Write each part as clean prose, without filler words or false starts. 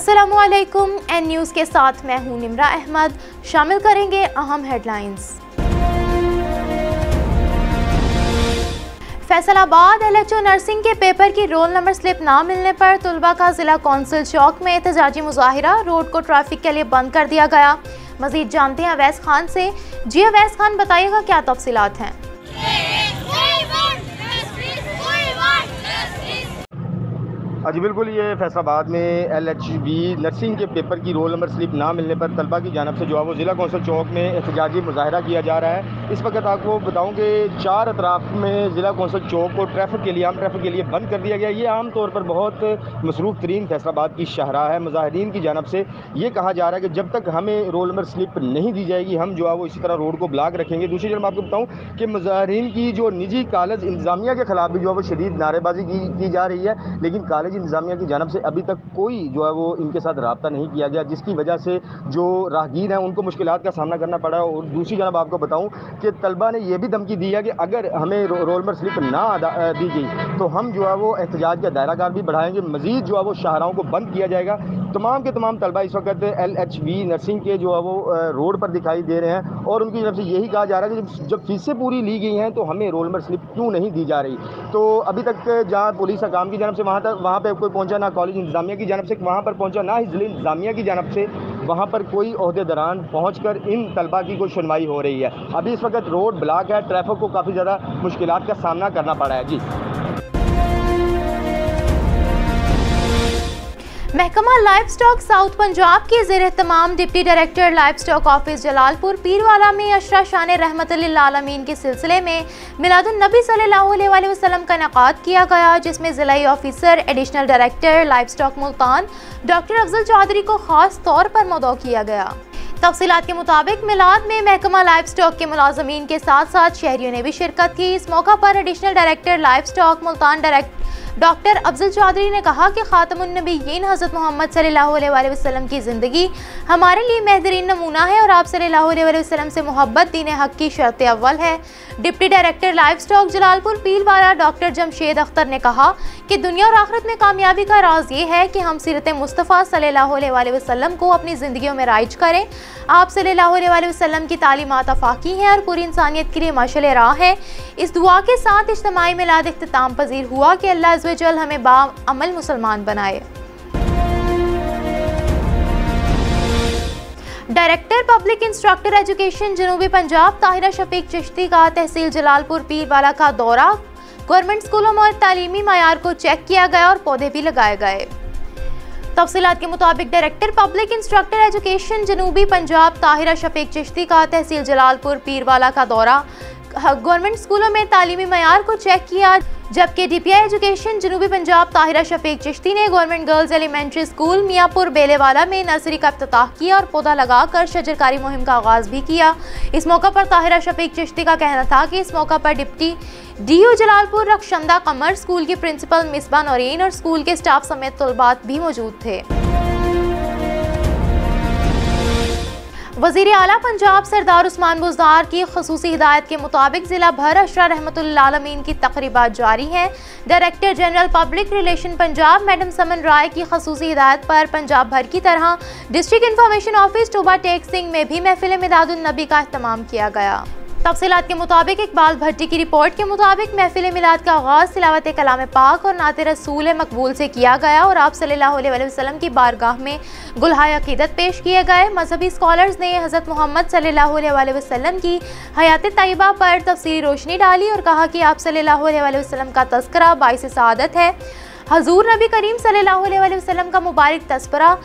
अस्सलामुअलैकुम। N news के साथ मैं हूं निम्रा अहमद। शामिल करेंगे अहम हेडलाइंस। फैसलाबाद LHO नर्सिंग के पेपर की रोल नंबर स्लिप ना मिलने पर तुलबा का जिला कौंसिल चौक में एहतजाजी मुजाहिरा, रोड को ट्रैफिक के लिए बंद कर दिया गया। मजीद जानते हैं अवैस खान से। जी अवैस खान, बताइएगा क्या तफसीलात हैं। जी बिल्कुल, ये फैसलाबाद में LHB नर्सिंग के पेपर की रोल नंबर स्लिप ना मिलने पर तलबा की जानब से जो है वो ज़िला कौंसिल चौक में एहतजाजी मुजाहरा किया जा रहा है। इस वक्त आपको बताऊं कि चार अतराफ़ में ज़िला कौंसिल चौक को ट्रैफिक के लिए, आम ट्रैफिक के लिए बंद कर दिया गया। ये आम तौर पर बहुत मसरूफ़ तरीन फैसलाबाद की शाहराह है। मुजाहिरीन की जानब से ये कहा जा रहा है कि जब तक हमें रोल नंबर स्लिप नहीं दी जाएगी हम जो है वो इसी तरह रोड को ब्लॉक रखेंगे। दूसरी तरफ आपको बताऊँ कि मुजाहिरीन की जो निजी कॉलेज इंतज़ामिया के ख़िलाफ़ भी जो है वो शदीद नारेबाजी की जा रही है, लेकिन कॉलेज इंतज़ामिया की जानब से अभी तक कोई जो है वो इनके साथ रब्ता नहीं किया गया, जिसकी वजह से जो राहगीर हैं उनको मुश्किलात का सामना करना पड़ा है। और दूसरी जानब आपको बताऊं कि तलबा ने यह भी धमकी दी है कि अगर हमें रोल नंबर स्लिप ना दी गई तो हम जो है वो एहतजाज का दायराकार भी बढ़ाएंगे। मजीद जो है वो शाहराहों को बंद किया जाएगा। तमाम के तमाम तलबा इस वक्त LHB नर्सिंग के जो है वो रोड पर दिखाई दे रहे हैं और उनकी तरफ से यही कहा जा रहा है कि जब फीसें पूरी ली गई हैं तो हमें रोल नंबर स्लिप क्यों नहीं दी जा रही। तो अभी तक जहाँ पुलिस हकाम की जानब से वहाँ पर कोई पहुँचा, ना कॉलेज इंतज़ामिया की जानब से वहाँ पर पहुँचा, ना ही ज़िला इंतज़ामिया की जानब से वहाँ पर कोई ओहदेदारान पहुँच कर इन तलबा की कोई सुनवाई हो रही है। अभी इस वक्त रोड ब्लॉक है, ट्रैफिक को काफ़ी ज़्यादा मुश्किलात का सामना करना पड़ा है। जी, महकमा लाइफ स्टॉक साउथ पंजाब के ज़ेर-ए-तमाम deputy director livestock office Jalalpur Pirwala में अशरा शान रहमतुल लिल आलमीन के सिलसिले में मिलादुन नबी सल्लल्लाहु अलैहि वसल्लम का इनेकाद किया गया, जिसमें ज़िलाई officer additional director livestock Multan doctor Afzal Chaudhry को खास तौर पर मदऊ किया गया। तफसीलात के मुताबिक मिलाद में महकमा लाइफ स्टॉक के मुलाजमीन के साथ साथ शहरियों ने भी शिरकत की। इस मौका पर additional director livestock Multan doctor Afzal Chaudhry ने कहा कि खातमुन नबीयीन हज़रत मोहम्मद सल्लल्लाहु अलैहि वसल्लम की ज़िंदगी हमारे लिए बेहतरीन नमूना है और आप सल्लल्लाहु अलैहि वसल्लम से मोहब्बत दीन हक़ की शर्त अव्वल है। Deputy director livestock Jalalpur Pirwala doctor Jamshed Akhtar ने कहा कि दुनिया और आखिरत में कामयाबी का राज ये है कि हम सीरत मुस्तफ़ा सल्लल्लाहु अलैहि वसल्लम को अपनी ज़िंदगियों में राइज करें। आप सल्लल्लाहु अलैहि वसल्लम की तालीमात आफाकी हैं और पूरी इंसानियत के लिए मशाल राह है। इस दुआ के साथ इज्तिमाई मिलाद इख्तिताम पजीर हुआ कि अल्लाह अज़्ज़ व जल हमें बाअमल मुसलमान बनाए। डायरेक्टर पब्लिक इंस्ट्रक्टर एजुकेशन जनूबी पंजाब ताहिरा शफीक चिश्ती का तहसील जलालपुर पीरवाला का दौरा, गवर्नमेंट स्कूलों में तालीमी मायार को चेक किया गया और पौधे भी लगाए गए। तफसीलात के मुताबिक डायरेक्टर पब्लिक इंस्ट्रक्टर एजुकेशन जनूबी पंजाब ताहिरा शफीक चिश्ती का तहसील जलालपुर पीरवाला का दौरा, गवर्नमेंट स्कूलों में तालीमी मयार को चेक किया, जबकि DPI एजुकेशन जनूबी पंजाब ताहिरा शफीक चिश्ती ने government girls elementary school Mianpur Belewala में नर्सरी का इफ्तिताह किया और पौधा लगाकर शजरकारी मुहिम का आगाज़ भी किया। इस मौका पर ताहिरा शफीक चिश्ती का कहना था कि इस मौका पर deputy DO Jalalpur Rakhshanda Qamar, school की प्रिंसिपल मिसबा नौरीन और स्कूल के स्टाफ समेत तलबात भी मौजूद थे। वज़ीर आला पंजाब सरदार उस्मान बुज़दार की ख़ुसूसी हिदायत के मुताबिक ज़िला भर अशरा रहमतुल लिल आलमीन की तक़रीबात जारी हैं। Director general public relation Punjab madam Saman Rai की ख़ुसूसी हिदायत पर पंजाब भर की तरह district information office Toba Tek Singh में भी महफिल मिलादुन नबी का एहतमाम किया गया। तफसीलात के मुताबिक इकबाल भट्टी की रिपोर्ट के मुताबिक महफिल मिलाद का आगाज़ तिलावत कलाम पाक और नाते रसूल मकबूल से किया गया और आप सल्लल्लाहु अलैहि वसल्लम की बारगाह में गुलहाए अक़ीदत पेश किए गए। मजहबी स्कॉलर्स ने हज़रत मोहम्मद सल्लल्लाहु अलैहि वसल्लम की हयात तय्यबा पर तफसीली रोशनी डाली और कहा कि आप सल्लल्लाहु अलैहि वसल्लम का तज़किरा बाइस सआदत है। हज़ूर नबी करीम सल्लल्लाहु अलैहि वसल्लम का मुबारक तज़किरा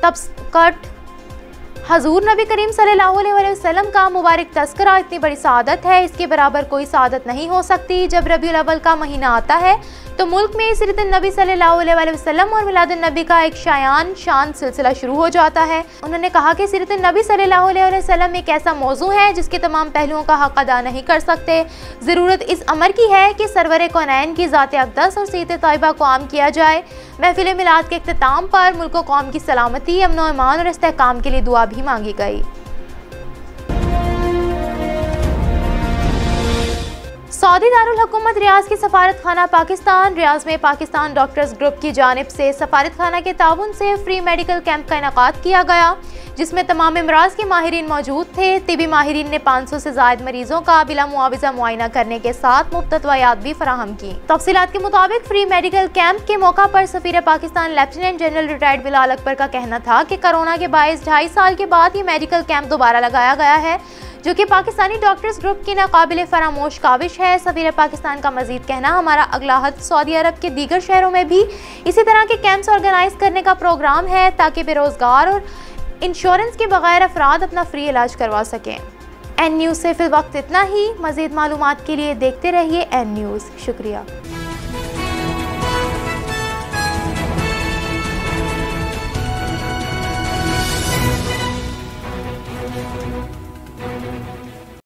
हज़ूर नबी करीम सल्लल्लाहु अलैहि वसल्लम का मुबारक तज़किरा इतनी बड़ी सआदत है, इसके बराबर कोई सआदत नहीं हो सकती। जब रबीउल अव्वल का महीना आता है तो मुल्क में सीरत नबी सल्लल्लाहु अलैहि वसल्लम और मिलादुन नबी का एक शान सिलसिला शुरू हो जाता है। उन्होंने कहा कि सीरत नबी सल्लल्लाहु अलैहि वसल्लम एक ऐसा मौजू है जिसके तमाम पहलुओं का हक अदा नहीं कर सकते। ज़रूरत इस अमर की है कि सरवर कौनैन की ज़ात अक़दस और सीरत तय्यबा को आम किया जाए। महफिल मिलाद के इख्तिताम पर मुल्क व कौम की सलामती, अमन व ईमान और इस्तेहकाम के लिए दुआ भी मांगी गई। सऊदी दारुल हुकूमत रियाज की सफारत खाना पाकिस्तान रियाज में पाकिस्तान डॉक्टर्स ग्रुप की जानिब से सफारत खाना के ताउन से फ्री मेडिकल कैंप का इनेकाद किया गया, जिसमें तमाम इमराज के माहिरीन मौजूद थे। तिबी माहिरीन ने 500 से ज़ायद मरीजों का बिला मुआविजा मुआयना करने के साथ मुफ्त दवायात भी फराहम की। तफसीलात के मुताबिक फ्री मेडिकल कैंप के मौका पर सफीर Pakistan lieutenant general retired Bilal Akbar का कहना था कि कोरोना के बायस 2.5 साल के बाद ये मेडिकल कैंप दोबारा लगाया गया है, जो कि पाकिस्तानी डॉक्टर्स ग्रुप की नाकाबिले फरामोश काविश है। सफीर पाकिस्तान का मजीद कहना, हमारा अगला हद सऊदी अरब के दीगर शहरों में भी इसी तरह के कैंप्स ऑर्गेनाइज करने का प्रोग्राम है, ताकि बेरोजगार और इंश्योरेंस के बगैर अफराद अपना फ्री इलाज करवा सकें। एन न्यूज़ से फिल वक्त इतना ही। मजीद मालूमात के लिए देखते रहिए एन न्यूज़। शुक्रिया।